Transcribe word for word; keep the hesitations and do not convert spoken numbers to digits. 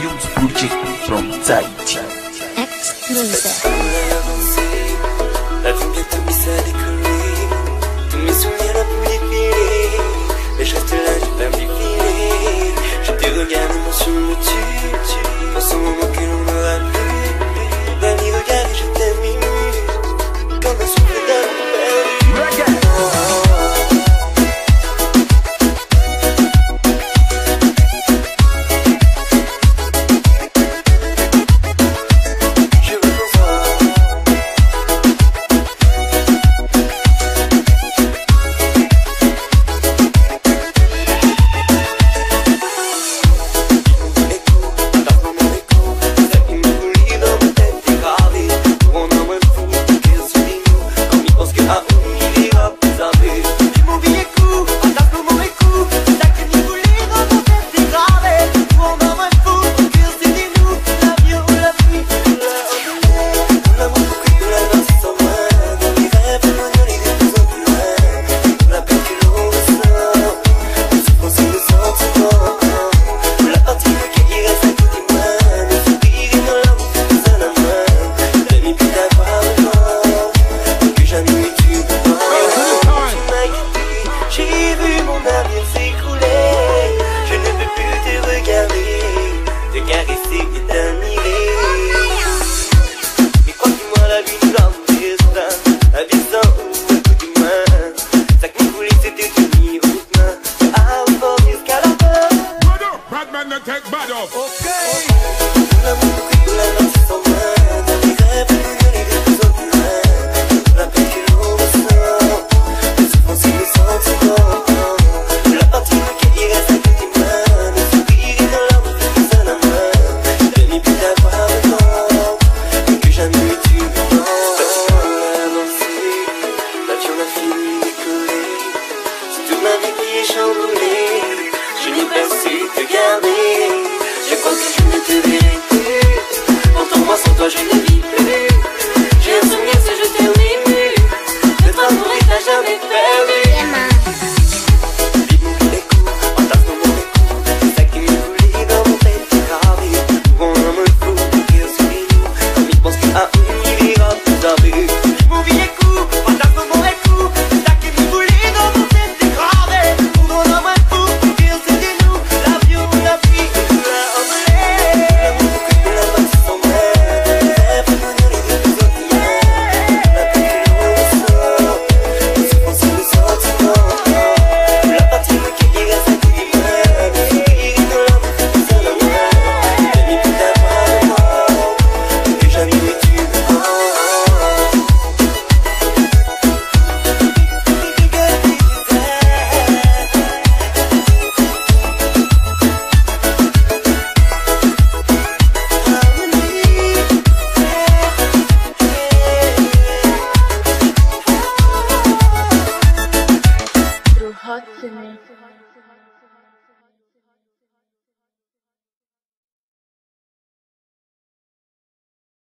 Youth Project from Tahiti. Exclusive. La vie bientôt mise à décoller. Tous mes souvenirs n'ont plus défilé. Mais je reste là, j'ai pas défilé. Je te regarde, l'émotion me tue. Pense au moment que l'on n'aura plus. Dernier regard et je t'aime ému. Comme un souffle d'amour perdu. Take bad up. Okay. La boucle de la danse sans main, dans les rêves.